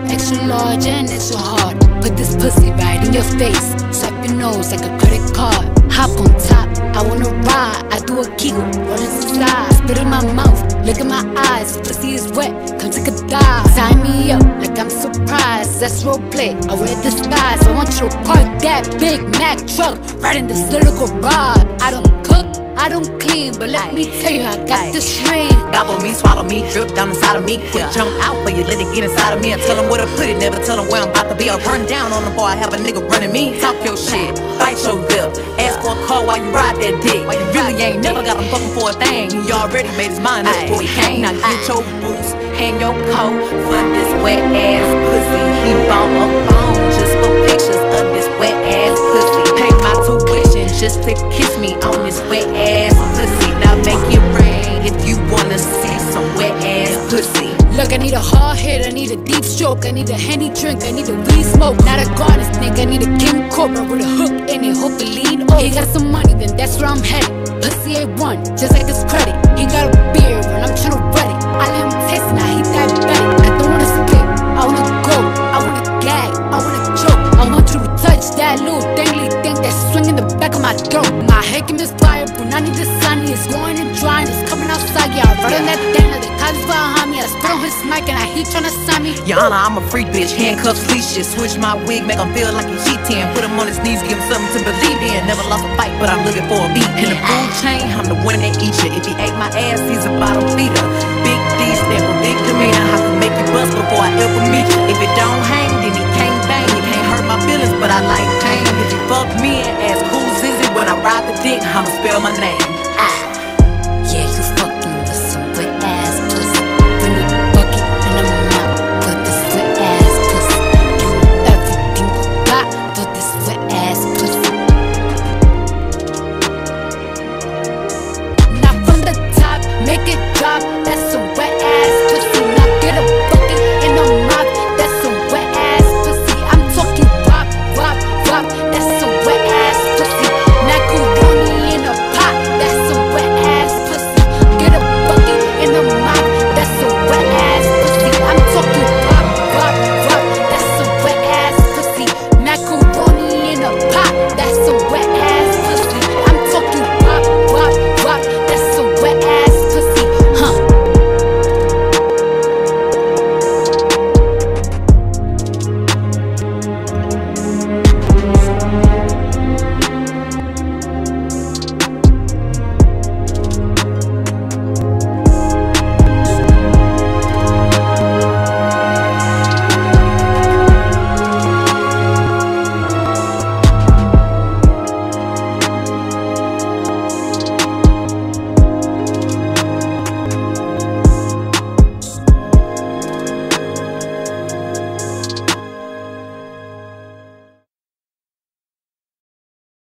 extra large and extra hard. Put this pussy right in your face, swipe your nose like a credit card. Hop on top, I wanna ride. I do a kegel, roll it to side. Spit in my mouth, look in my eyes. Pussy is wet, come take a dive. Sign me up like I'm surprised. That's roleplay, I wear disguise. I want you to park that Big Mac truck right in this little garage. I don't cook, I don't clean, but let me tell you, I got this ring. Gobble me, swallow me, drip down inside of me. Quick jump out for you, let it get inside of me. And tell them where to put it, never tell them where I'm about to be. I'll run down on them before I have a nigga running me. Talk your shit, bite your lip, ask for a call while you ride that dick. You really ain't never got him fucking for a thing. He already made his mind up before he came. Now get your boots and your coat for this wet ass pussy. He bought a phone just for pictures of this wet ass pussy. Pay my tuition just to kiss me on this wet ass pussy. Now make it rain if you wanna see some wet ass pussy. Look, I need a hard hit, I need a deep stroke, I need a Henny drink, I need a weed smoke. Not a goddess nigga, I need a king cobra with a hook in it, hope it lean over. He got some money, then that's where I'm headed. Pussy A1, just like his credit. He got a beard and I'm tryna wet it. I let him taste, now he diabetic. I don't wanna spit, I wanna go, I wanna gag, I wanna choke. I want you to touch that little dangly thing that's swinging the back of my throat. My head can misfire, but I need the sunny. It's going and drying, it's coming outside. Yeah, I run on that thing, now they cause behind me. I spit on his mic and I heat tryna sign me. Your Honor, I'm a freak bitch, handcuffs, leashes. Switch my wig, make him feel like he cheating. Put him on his knees, give him something to believe in. Never lost a fight, but I'm looking for a beat. In the food chain, I'm the one that eat you. If he ate my ass, he's a bottom feeder. Big D stand for big demeanor. I can make you bust before I ever meet you. If it don't hang, then he can't bang. He can't hurt my feelings, but I like pain. If you fuck me and ask who's is it when I ride the dick, I'ma spell my name.